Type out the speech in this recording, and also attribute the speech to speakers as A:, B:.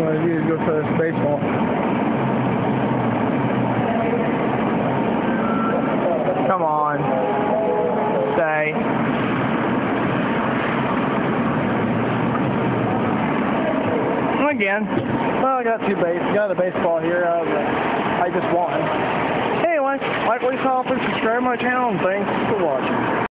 A: want to do is go for this baseball. Come on. Stay. Again. Well, I got got a baseball here. I just won. Anyway, like what you saw, please subscribe to my channel, and thanks for watching.